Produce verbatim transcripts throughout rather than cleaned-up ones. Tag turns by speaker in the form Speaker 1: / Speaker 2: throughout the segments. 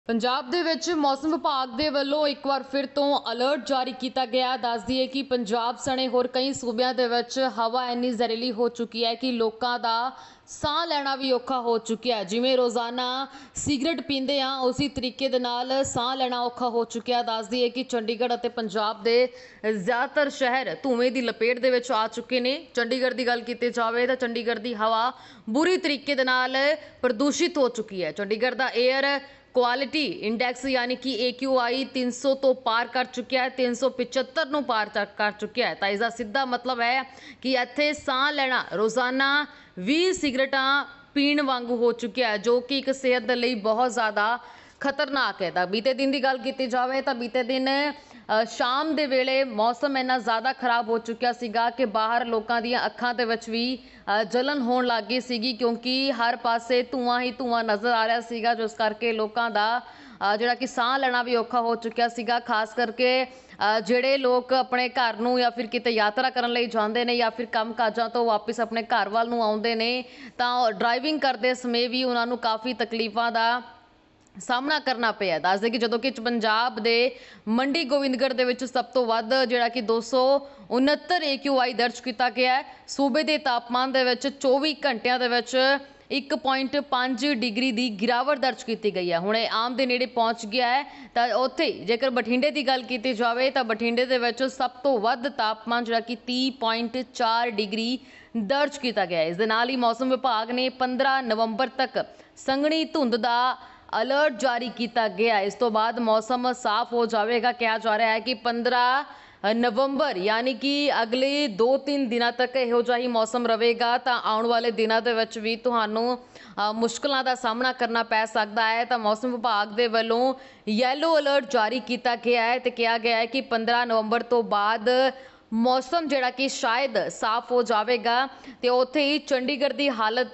Speaker 1: ਪੰਜਾਬ ਦੇ ਵਿੱਚ ਮੌਸਮ ਵਿਭਾਗ ਦੇ ਵੱਲੋਂ ਇੱਕ ਵਾਰ ਫਿਰ ਤੋਂ ਅਲਰਟ ਜਾਰੀ ਕੀਤਾ ਗਿਆ। ਦੱਸ ਦਈਏ ਕਿ ਪੰਜਾਬ ਸਣੇ ਹੋਰ ਕਈ ਸੂਬਿਆਂ ਦੇ ਵਿੱਚ ਹਵਾ ਇੰਨੀ ਜ਼ਹਿਰੀਲੀ ਹੋ ਚੁੱਕੀ ਹੈ ਕਿ ਲੋਕਾਂ ਦਾ ਸਾਹ ਲੈਣਾ ਵੀ ਔਖਾ ਹੋ ਚੁੱਕਿਆ ਹੈ। ਜਿਵੇਂ ਰੋਜ਼ਾਨਾ ਸਿਗਰਟ ਪੀਂਦੇ ਆ ਉਸੇ ਤਰੀਕੇ ਦੇ ਨਾਲ ਸਾਹ ਲੈਣਾ ਔਖਾ ਹੋ ਚੁੱਕਿਆ। ਦੱਸ ਦਈਏ ਕਿ ਚੰਡੀਗੜ੍ਹ ਅਤੇ ਪੰਜਾਬ ਦੇ ਜ਼ਿਆਦਾਤਰ ਸ਼ਹਿਰ ਧੂਏ ਦੀ ਲਪੇਟ ਦੇ ਵਿੱਚ ਆ ਚੁੱਕੇ ਨੇ। ਚੰਡੀਗੜ੍ਹ ਦੀ ਗੱਲ ਕੀਤੀ ਜਾਵੇ ਤਾਂ ਚੰਡੀਗੜ੍ਹ ਦੀ ਹਵਾ ਬੁਰੀ ਤਰੀਕੇ ਦੇ ਨਾਲ ਪ੍ਰਦੂਸ਼ਿਤ ਹੋ ਚੁੱਕੀ ਹੈ। ਚੰਡੀਗੜ੍ਹ ਦਾ 에ਅਰ क्वालिटी इंडेक्स यानी कि ए क्यू आई तीन सौ तो पार कर चुका है, तीन सौ पचहत्तर नूं पार कर चुका है। तो इसका सीधा मतलब है कि इत्थे साह लेना रोज़ाना बीस सिगरटां पीण वांगू हो चुका है, जो कि एक सेहत दे लई बहुत ज़्यादा खतरनाक है। तो बीते दिन की गल की जाए तो बीते दिन शाम के वेले मौसम इन्ना ज़्यादा खराब हो चुका सीगा कि बाहर लोगों दी अखां दे विच भी जलन होण लग गई सीगी, क्योंकि हर पासे धुआं ही धुआं नज़र आ रहा सीगा, जिस करके लोगों का जिहड़ा कि साह लेना भी औखा हो चुका सीगा। खास करके ਜਿਹੜੇ लोग अपने घर ਨੂੰ या फिर किते यात्रा ਕਰਨ ਲਈ ਜਾਂਦੇ ਨੇ या फिर ਕੰਮ ਕਾਜਾਂ ਤੋਂ ਵਾਪਸ ਆਪਣੇ ਘਰ ਵੱਲ ਨੂੰ ਆਉਂਦੇ ਨੇ ਤਾਂ ਡਰਾਈਵਿੰਗ ਕਰਦੇ ਸਮੇਂ ਵੀ ਉਹਨਾਂ ਨੂੰ ਕਾਫੀ ਤਕਲੀਫਾਂ ਦਾ ਸਾਹਮਣਾ ਕਰਨਾ ਪਿਆ। ਦੱਸਦੇ ਕਿ ਜਦੋਂ ਕਿ ਪੰਜਾਬ ਦੇ ਮੰਡੀ ਗੋਬਿੰਦਗੜ੍ਹ ਦੇ ਵਿੱਚ ਸਭ ਤੋਂ ਵੱਧ ਜਿਹੜਾ ਕਿ ਦੋ ਸੌ ਉਨੱਤਰ ਏ ਕਿਊ ਆਈ ਦਰਜ ਕੀਤਾ ਗਿਆ ਹੈ। ਸੂਬੇ ਦੇ ਤਾਪਮਾਨ ਦੇ ਵਿੱਚ ਚੌਵੀ ਘੰਟਿਆਂ ਦੇ ਵਿੱਚ एक पॉइंट पाँच डिग्री की गिरावट दर्ज की गई है। हुणे आम के नेड़े पहुँच गया है। तो उत्थे जेकर बठिंडे की गल की जाए तो बठिंडे दे विच सब तो वध तापमान जिहड़ा कि तीह पॉइंट चार डिग्री दर्ज किया गया है। इस दे नाल ही मौसम विभाग ने पंद्रह नवंबर तक संघनी धुंध का अलर्ट जारी किया गया। इस तो बाद मौसम साफ हो जाएगा। कहा जा रहा है कि पंद्रह नवंबर यानी कि अगले दो तीन दिनों तक इहो जिहा ही मौसम रहेगा। तो आने वाले दिनों के विच भी तुहानूं मुश्किलों का सामना करना पै सकता है। तो मौसम विभाग के वलों येलो अलर्ट जारी किया गया है। तो कहा गया है कि पंद्रह नवंबर तो बाद मौसम जिहड़ा कि शायद साफ हो जाएगा। तो उत्थे ही चंडीगढ़ की हालत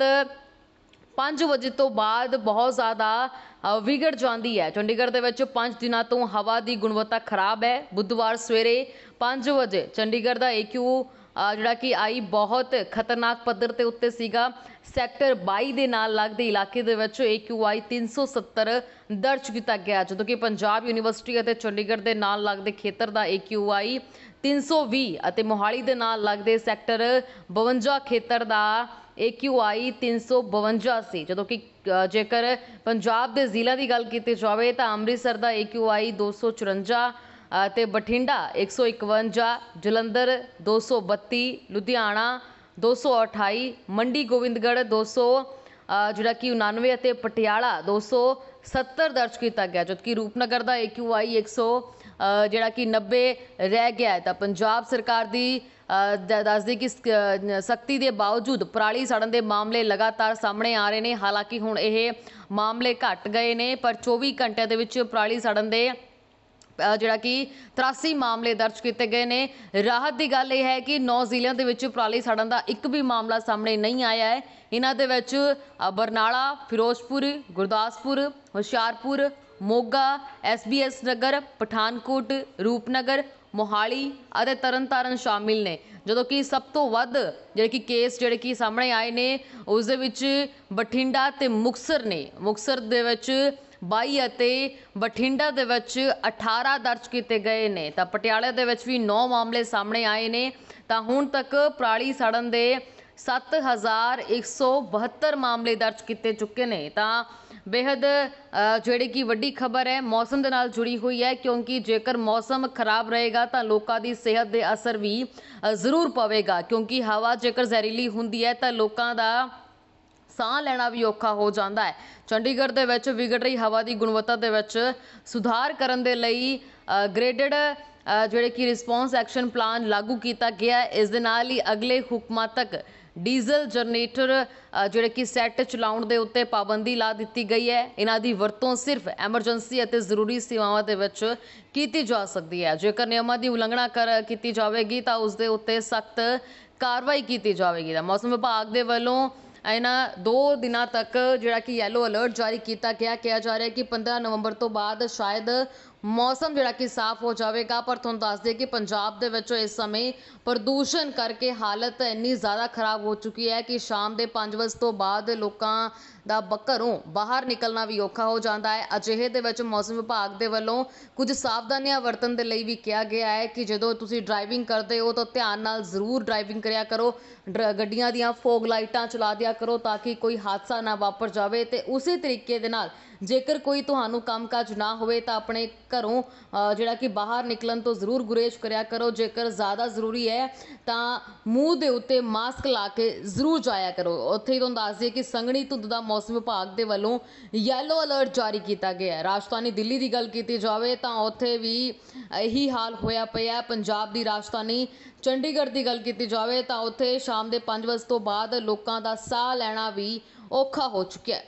Speaker 1: पाँच बजे तो बाद बहुत ज़्यादा विगड़ जाती है। चंडीगढ़ के विच पाँच दिनों तो हवा की गुणवत्ता खराब है। बुधवार सवेरे पाँच बजे चंडीगढ़ का ए क्यू जिहड़ा कि आई बहुत खतरनाक पद्धर के उत्ते सीगा। सैक्टर बाई के नाल लगते इलाके दे विच ए क्यू आई तीन सौ सत्तर दर्ज किया गया, जो कि पंजाब यूनीवर्सिटी और चंडीगढ़ के नाल लगते खेतर का ए क्यू आई तीन सौ भी और मोहाली के नाल लगते सैक्टर बवंजा खेतर का ए क्यू आई तीन सौ बवंजा से। जो कि जेकर पंजाब के जिला की गल की जाए तो अमृतसर का ए क्यू आई दो सौ चुरंजा तो बठिंडा एक सौ इकवंजा, जलंधर दो सौ बत्ती, लुधियाना दो सौ अठाई, मंडी गोबिंदगढ़ दो सौ जिहड़ा कि उनानवे और पटियाला दो सौ सत्तर दर्ज किया गया, जबकि रूपनगर का ए क्यू आई एक सौ जिहड़ा कि नब्बे रह गया है। तो पंजाब सरकार की दस दी कि सख्ती के बावजूद पराली सड़न के मामले लगातार सामने आ रहे हैं। हालांकि हुण ये मामले घट गए ने, पर चौबी घंटे के पराली सड़न के जिहड़ा कि तिरासी मामले दर्ज किए गए ने। राहत की गल यह है कि नौ जिलों के पराली सड़न का एक भी मामला सामने नहीं आया है। इन्हां दे विच Barnala, Firozpur, Gurdaspur, Hoshiarpur, Moga, S B S Nagar, Pathankot, Rupnagar, Mohali और तरनतारन शामिल ने। जो कि सब तो वध जिहड़े कि केस जिहड़े कि सामने आए ने उस दे विच बठिंडा ते मुक्तसर ने। मुक्तसर दे विच बाई अते बठिंडा दे विच अठारह दर्ज किए गए ने। तो पटियाले दे विच भी नौ मामले सामने आए ने। तो हुण तक पराली सड़न दे सत्त हज़ार एक सौ बहत्तर मामले दर्ज किए चुके ने। तो बेहद जिहड़ी कि वड्डी खबर है मौसम के नाल जुड़ी हुई है, क्योंकि जेकर मौसम खराब रहेगा तो लोगों की सेहत दे असर भी जरूर पवेगा। क्योंकि हवा जेकर जहरीली हुंदी है तो लोगों का साह लेना भी औखा हो जाता है। चंडीगढ़ के विच विगड़ रही हवा की गुणवत्ता के विच सुधार करने के लिए ग्रेडेड जिहड़े कि रिस्पॉन्स एक्शन प्लान लागू किया गया है। इस दे नाल ही अगले हुक्मां तक डीजल जनरेटर जिहड़े कि सैट चलाउण दे उत्ते पाबंदी ला दी गई है। इन्हां दी वरतों सिर्फ एमरजेंसी और जरूरी सेवावां दे विच कीती जा सकती है। जेकर नियमां दी उलंघना कर की जाएगी तो उस दे उत्ते सख्त कार्रवाई की जाएगी। मौसम विभाग के वलों इन्हां दो दिनों तक जिहड़ा कि येलो अलर्ट जारी किया गया। कहा जा रहा है कि पंद्रह नवंबर तो बाद शायद ਮੌਸਮ ਜਿਹੜਾ ਕਿ ਸਾਫ਼ ਹੋ ਜਾਵੇਗਾ। ਪਰ ਤੁਹਾਨੂੰ ਦੱਸ ਦਈਏ ਕਿ ਪੰਜਾਬ ਦੇ ਵਿੱਚ ਇਸ ਸਮੇਂ ਪ੍ਰਦੂਸ਼ਣ ਕਰਕੇ ਹਾਲਤ ਇੰਨੀ ਜ਼ਿਆਦਾ ਖਰਾਬ ਹੋ ਚੁੱਕੀ ਹੈ ਕਿ ਸ਼ਾਮ ਦੇ ਪੰਜ ਵਜੇ ਤੋਂ ਬਾਅਦ ਲੋਕਾਂ ਦਾ ਬ ਘਰੋਂ ਬਾਹਰ ਨਿਕਲਣਾ ਵੀ ਔਖਾ ਹੋ ਜਾਂਦਾ ਹੈ। ਅਜਿਹੇ ਦੇ ਵਿੱਚ ਮੌਸਮ ਵਿਭਾਗ ਦੇ ਵੱਲੋਂ ਕੁਝ ਸਾਵਧਾਨੀਆਂ ਵਰਤਣ ਦੇ ਲਈ ਵੀ ਕਿਹਾ ਗਿਆ ਹੈ ਕਿ ਜਦੋਂ ਤੁਸੀਂ ਡਰਾਈਵਿੰਗ ਕਰਦੇ ਹੋ ਤਾਂ ਧਿਆਨ ਨਾਲ ਜ਼ਰੂਰ ਡਰਾਈਵਿੰਗ ਕਰਿਆ ਕਰੋ। ਡਰ- ਗੱਡੀਆਂ ਦੀਆਂ ਫੋਗ ਲਾਈਟਾਂ ਚਲਾ ਦਿਆ ਕਰੋ ਤਾਂ ਕਿ ਕੋਈ ਹਾਦਸਾ ਨਾ ਵਾਪਰ ਜਾਵੇ। ਤੇ ਉਸੇ ਤਰੀਕੇ ਦੇ ਨਾਲ ਜੇਕਰ ਕੋਈ ਤੁਹਾਨੂੰ ਕੰਮਕਾਜ ਨਾ ਹੋਵੇ ਤਾਂ ਆਪਣੇ ਘਰੋਂ ਅ, ਜਿਹੜਾ ਕਿ ਬਾਹਰ ਨਿਕਲਣ ਤੋਂ ਜ਼ਰੂਰ ਗੁਰੇਜ਼ ਕਰਿਆ ਕਰੋ। ਜੇਕਰ ਜ਼ਿਆਦਾ ਜ਼ਰੂਰੀ ਹੈ ਤਾਂ ਮੂੰਹ ਦੇ ਉੱਤੇ ਮਾਸਕ ਲਾ ਕੇ ਜ਼ਰੂਰ ਜਾਇਆ ਕਰੋ। ਉੱਥੇ ਹੀ ਤੁਹਾਨੂੰ ਦੱਸ ਦਈਏ ਕਿ ਸੰਘਣੀ ਧੁੰਦ ਦਾ ਮੌਸਮ ਵਿਭਾਗ ਦੇ ਵੱਲੋਂ ਯੈਲੋ ਅਲਰਟ ਜਾਰੀ ਕੀਤਾ ਗਿਆ ਹੈ। ਰਾਜਧਾਨੀ ਦਿੱਲੀ ਦੀ ਗੱਲ ਕੀਤੀ ਜਾਵੇ ਤਾਂ ਉੱਥੇ ਵੀ ਇਹੀ ਹਾਲ ਹੋਇਆ ਪਿਆ। ਪੰਜਾਬ ਦੀ ਰਾਜਧਾਨੀ ਚੰਡੀਗੜ੍ਹ ਦੀ ਗੱਲ ਕੀਤੀ ਜਾਵੇ ਤਾਂ ਉੱਥੇ ਸ਼ਾਮ ਦੇ ਪੰਜ ਵਜੇ ਤੋਂ ਬਾਅਦ ਲੋਕਾਂ ਦਾ ਸਾਹ ਲੈਣਾ ਵੀ ਔਖਾ ਹੋ ਚੁੱਕਿਆ ਹੈ।